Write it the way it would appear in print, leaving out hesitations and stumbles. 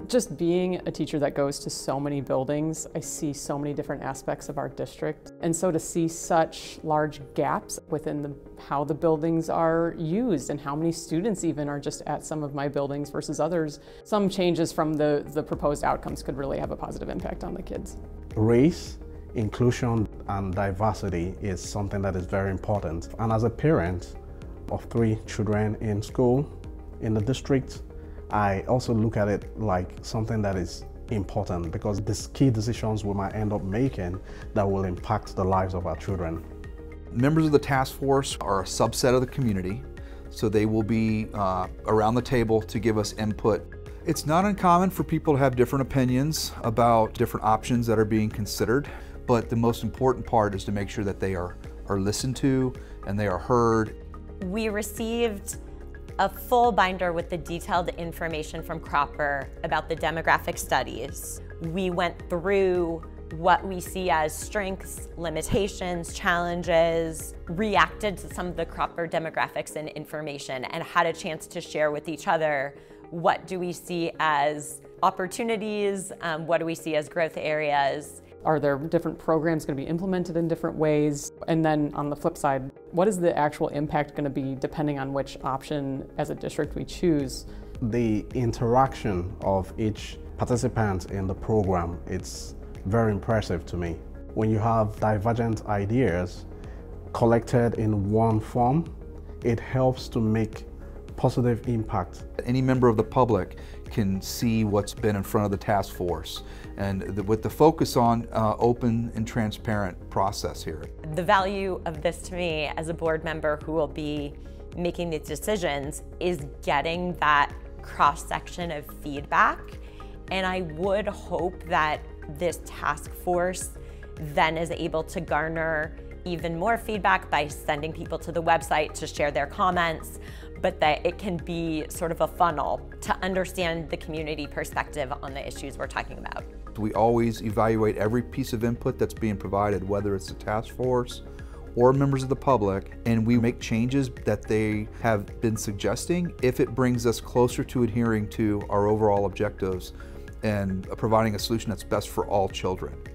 Just being a teacher that goes to so many buildings, I see so many different aspects of our district. And so to see such large gaps within how the buildings are used and how many students even are just at some of my buildings versus others, some changes from the proposed outcomes could really have a positive impact on the kids. Race, inclusion, and diversity is something that is very important. And as a parent of 3 children in school in the district, I also look at it like something that is important because these key decisions we might end up making that will impact the lives of our children. Members of the task force are a subset of the community, so they will be around the table to give us input. It's not uncommon for people to have different opinions about different options that are being considered, but the most important part is to make sure that they are listened to and they are heard. We received a full binder with the detailed information from Cropper about the demographic studies. We went through what we see as strengths, limitations, challenges, reacted to some of the Cropper demographics and information, and had a chance to share with each other what do we see as opportunities, what do we see as growth areas. Are there different programs going to be implemented in different ways? And then on the flip side, what is the actual impact going to be depending on which option as a district we choose? The interaction of each participant in the program, it's very impressive to me. When you have divergent ideas collected in one form, it helps to make positive impact. Any member of the public can see what's been in front of the task force, and with the focus on open and transparent process here. The value of this to me as a board member who will be making these decisions is getting that cross-section of feedback, and I would hope that this task force then is able to garner even more feedback by sending people to the website to share their comments, but that it can be sort of a funnel to understand the community perspective on the issues we're talking about. We always evaluate every piece of input that's being provided, whether it's the task force or members of the public, and we make changes that they have been suggesting if it brings us closer to adhering to our overall objectives and providing a solution that's best for all children.